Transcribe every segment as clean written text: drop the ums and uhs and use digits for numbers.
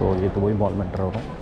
तो ये तो वही मॉल में एंटर हो रहा हूँ।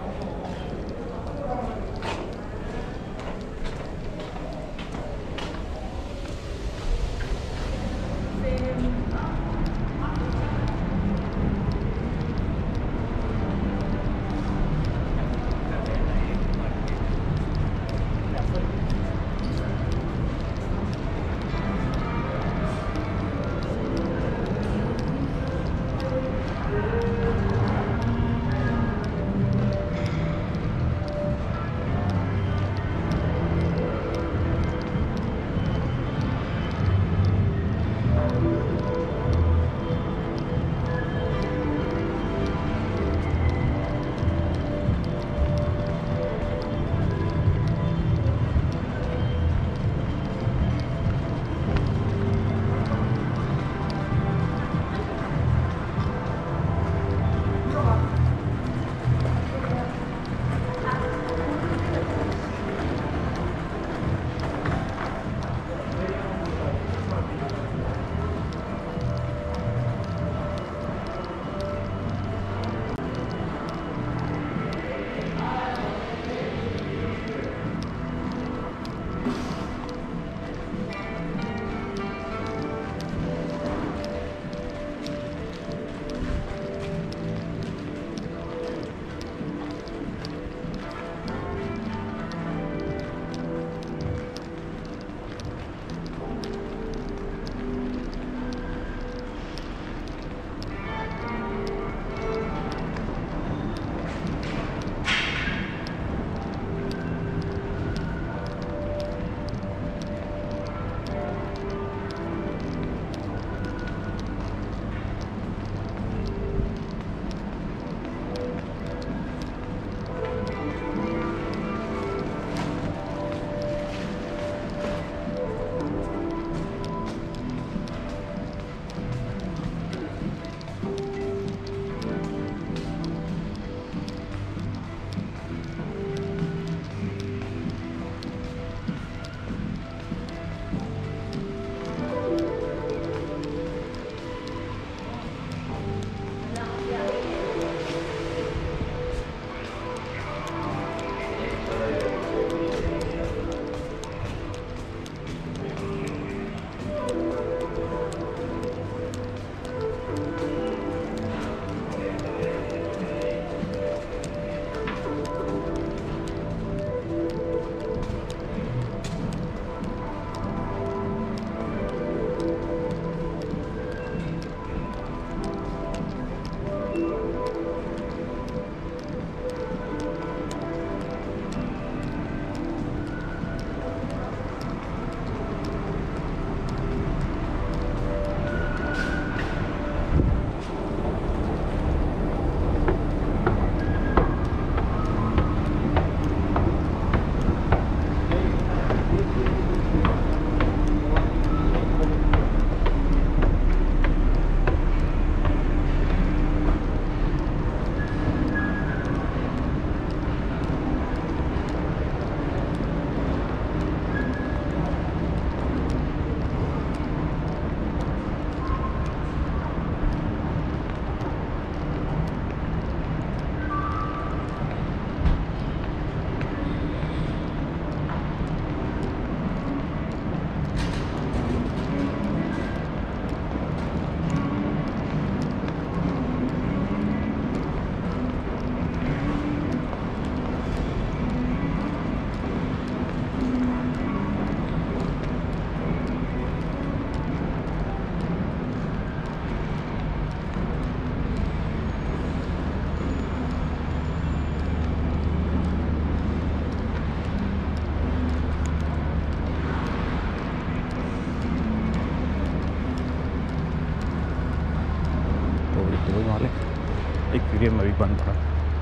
एक वीडियो में भी बन पड़ा।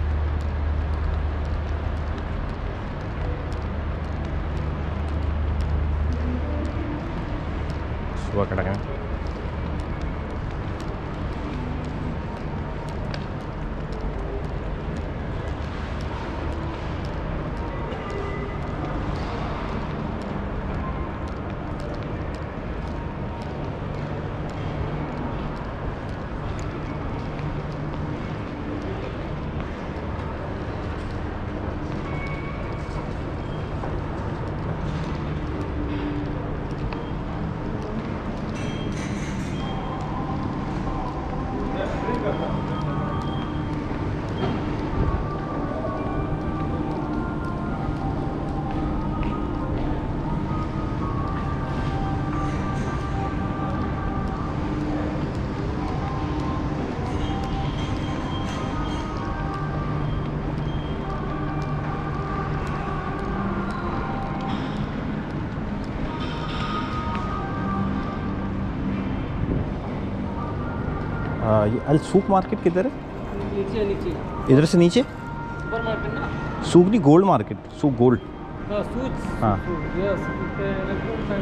सुबह कड़क है। ये अल सूक मार्केट किधर है? नीचे नीचे इधर से नीचे? सुपर मार्केट ना। सूक नहीं, गोल्ड मार्केट, सूक गोल्ड। हाँ सूच। हाँ। Yes electronic side.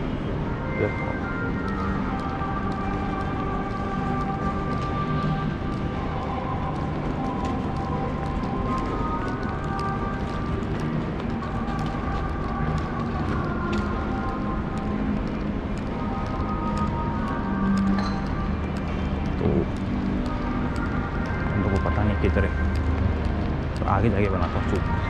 तो हम लोग को पता नहीं किधर है, तो आगे जाके बनाता हूँ सूक से।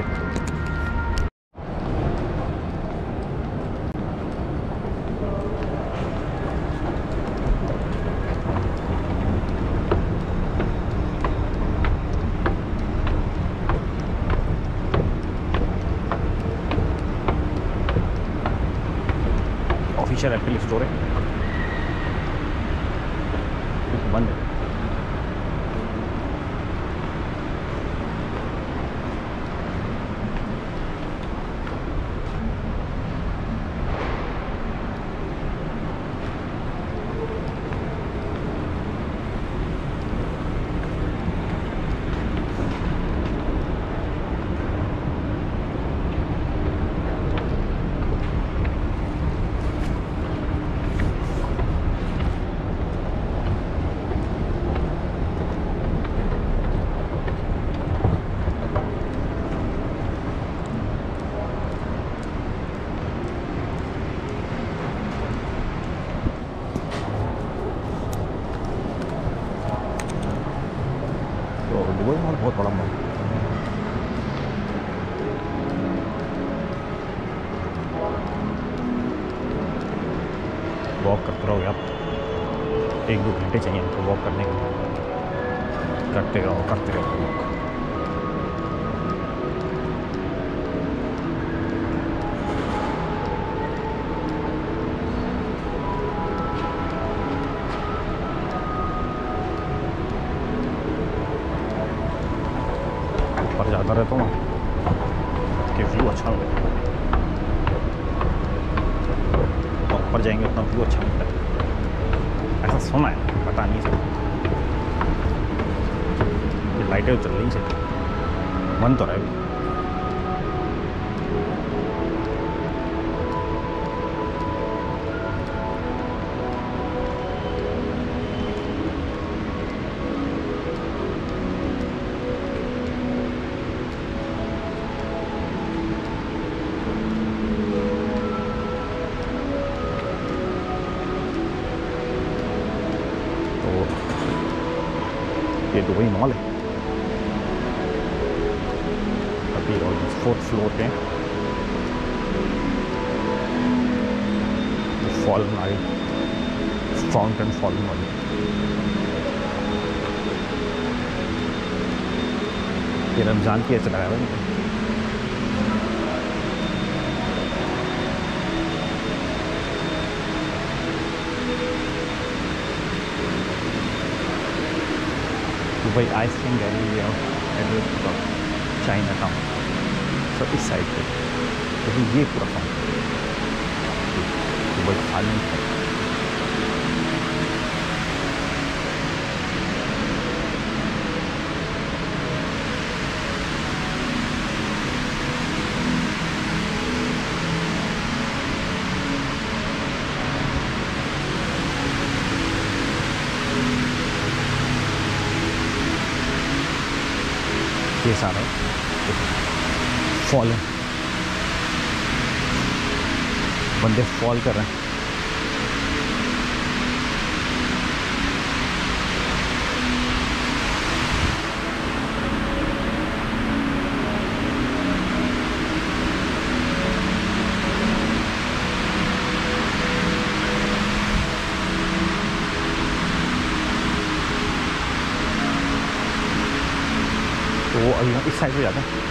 ऑफिशियल एप्पल स्टोर है, बंद है। तो दुबई मॉल बहुत बड़ा मॉल, वॉक करते रहोगे आप, 1-2 घंटे चाहिए हमको वॉक करने के लिए, करते रहो वॉक। ऊपर जाता रहता हूँ कि व्यू अच्छा लगता है, ऊपर जाएंगे उतना व्यू अच्छा लगता है, ऐसा सुना है, पता नहीं सर। ये लाइटें चल रही है, मन तो रहे। ये दुबई मॉल है, अभी 4th फ्लोर पे फॉल आई फाउंटेन फॉल वाली। ये रमज़ान की ऐसे लगाया हुआ है। दुबई आइसक्रीम गैलरी है, चाइना टाउन सब इस साइड पे, तो ये पूरा फाउंटेन दुबई खाली है। ये सारा फॉल है, बंदे फॉल कर रहे हैं। वो अभी हम इस साइड पे जाते हैं।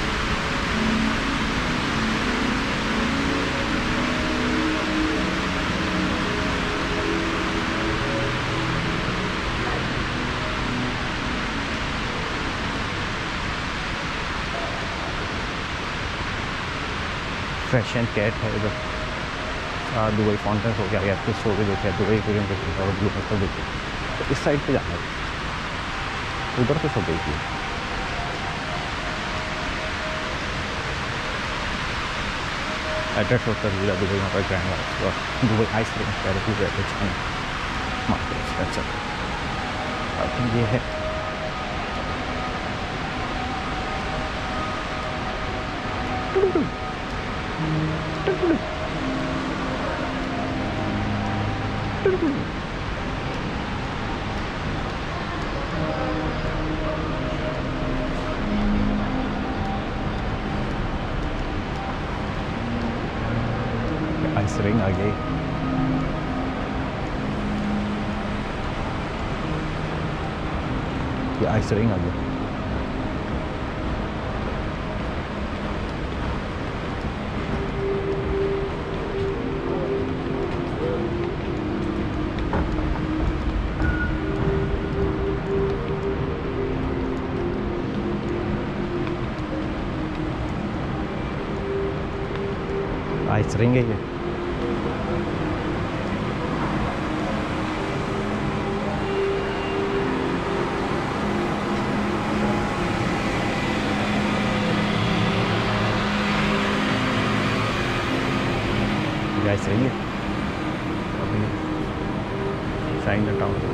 फ्रेश एंड कैट है इधर। दुबई फाउंटेन हो गया, या फिर शो भी देखे, दुबई कोरियन देखे और ब्लू होटल देखे। तो इस साइड पे जाना है, उधर से सब देखिए। एड्रेस होटल जिला दुबई में ग्रैंड और दुबई आइसक्रीम चाइना मार्केट। अच्छा अब ये है आइस रिंग आ गई। ये आइस रिंग आ गई। आइस रिंग है ये। आइस रिंग है अभी चाइना टाउन।